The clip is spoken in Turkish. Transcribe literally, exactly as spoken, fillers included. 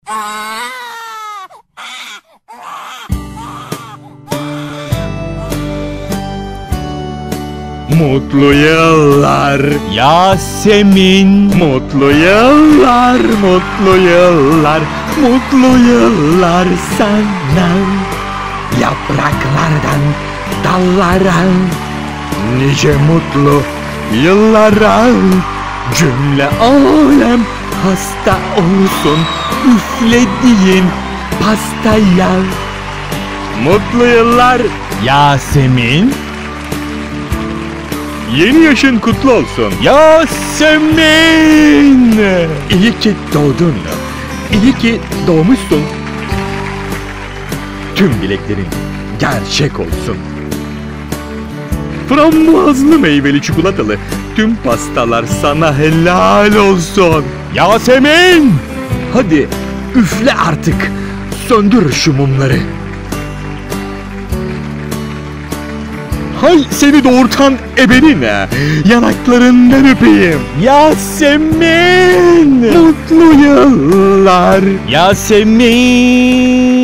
Mutlu yıllar Yasemin. Mutlu yıllar, mutlu yıllar, mutlu yıllar sana. Yapraklardan dallara, nice mutlu yıllara. Cümle alem hasta olsun üflediğin pastaya. Mutlu yıllar Yasemin. Yeni yaşın kutlu olsun. Yasemin. İyi ki doğdun. İyi ki doğmuşsun. Tüm dileklerin gerçek olsun. Frambuazlı meyveli çikolatalı tüm pastalar sana helal olsun. Yasemin. Hadi üfle artık. Söndür şu mumları. Hay seni doğurtan ebenine, yanaklarından öpeyim. Yasemin. Mutlu yıllar. Yasemin.